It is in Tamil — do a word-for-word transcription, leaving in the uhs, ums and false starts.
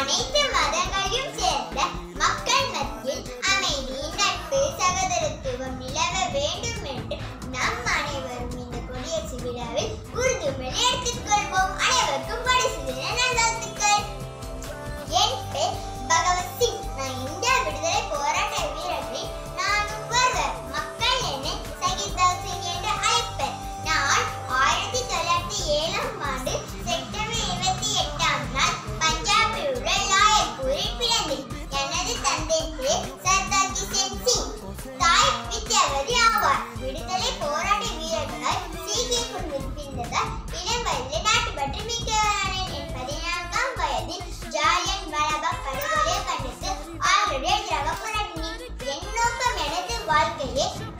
அனைத்து மதங்களையும் சேர்ந்த மக்கள் மத்தியில் அமைதி, நட்பு, சகோதரத்துவம் நிலவ வேண்டும் என்று நம் அனைவரும் இந்த குடியரசு விழாவில் உறுதிமொழி எடுத்துக் கொள்வோம். அனைவருக்கும் குடியரசு தின நல்வாழ்த்துக்கள். என் பெயர் பகவத் சிங். நான் இந்திய விடுதலை போராட்ட வீரர்களில் நானும் ஒருவர். மக்கள் என்னை சகிதால் சிங் என்று அழைப்பர். நான் ஆயிரத்தி தொள்ளாயிரத்தி ஏழாம் ஆண்டு செப்டம்பர் இருபத்தி எட்டாம் நாள் பஞ்சாபில் உள்ள லாயர்பூரில் பிறந்தேன். எனது தந்தை பேர் சர்தார் கிஷன் சிங். தாய் வித்யாவதி ஆவார். விடுதலை போராட்ட வீரர்களால் சீக்கிய குடும்பத்தில் பிறந்ததால் இளம் வயதில் நாட்டுப்பற்று மிக்கவரானேன். என் பதினான்காம் வயதில் ஜாலியன் வாலாபாக் படுகொலையை கண்டித்து ஆளுடைய எதிராக போராடினேன். என் நோக்கம் எனது வாழ்க்கையை